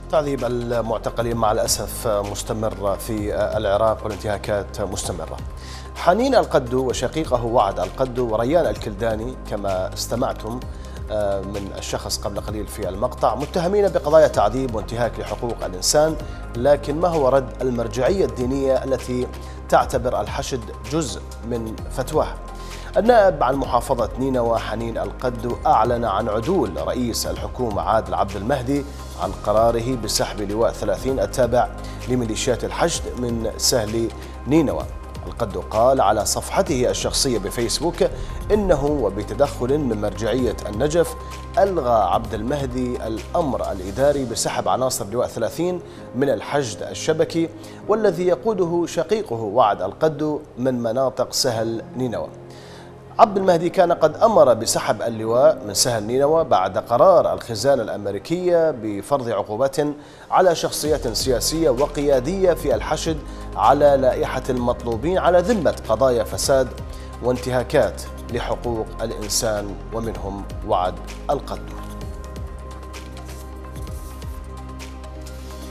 تعذيب المعتقلين مع الأسف مستمر في العراق والانتهاكات مستمرة. حنين القدو وشقيقه وعد القدو وريان الكلداني كما استمعتم من الشخص قبل قليل في المقطع متهمين بقضايا تعذيب وانتهاك لحقوق الإنسان، لكن ما هو رد المرجعية الدينية التي تعتبر الحشد جزء من فتواه؟ النائب عن محافظة نينوى حنين القدو أعلن عن عدول رئيس الحكومة عادل عبد المهدي عن قراره بسحب لواء 30 التابع لميليشيات الحشد من سهل نينوى. القدو قال على صفحته الشخصية بفيسبوك إنه وبتدخل من مرجعية النجف ألغى عبد المهدي الأمر الإداري بسحب عناصر لواء 30 من الحشد الشبكي والذي يقوده شقيقه وعد القدو من مناطق سهل نينوى. عبد المهدي كان قد أمر بسحب اللواء من سهل نينوى بعد قرار الخزانة الأمريكية بفرض عقوبات على شخصيات سياسية وقيادية في الحشد على لائحة المطلوبين على ذمة قضايا فساد وانتهاكات لحقوق الإنسان ومنهم وعد القدو.